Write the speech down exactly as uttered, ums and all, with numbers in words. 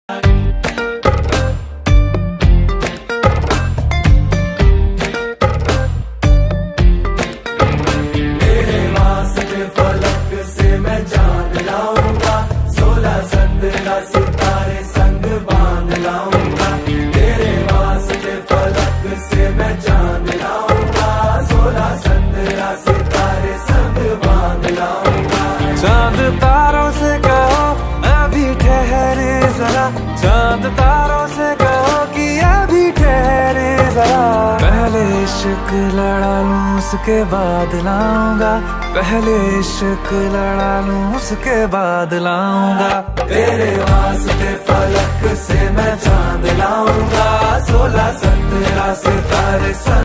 तेरे वास्ते फलक से मैं जान लाऊंगा, सोलह संद्रा सितारे संग बांध लाऊंगा। तेरे वास्ते फलक से मैं जान लाऊंगा, सोलह संद्रा सितारे संग बांध लाऊंगा। चांद तारों से कहो अभी ठहरे जरा, चांद तारों से कहो कि अभी ठहरे जरा। पहले इश्क लड़ा लूं उसके बाद लाऊंगा, पहले इश्क लड़ा लूं उसके बाद लाऊंगा। तेरे वास्ते फलक से मैं चांद लाऊंगा, सोलह संद्रा सितारे संग